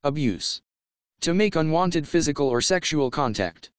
Abuse. To make unwanted physical or sexual contact.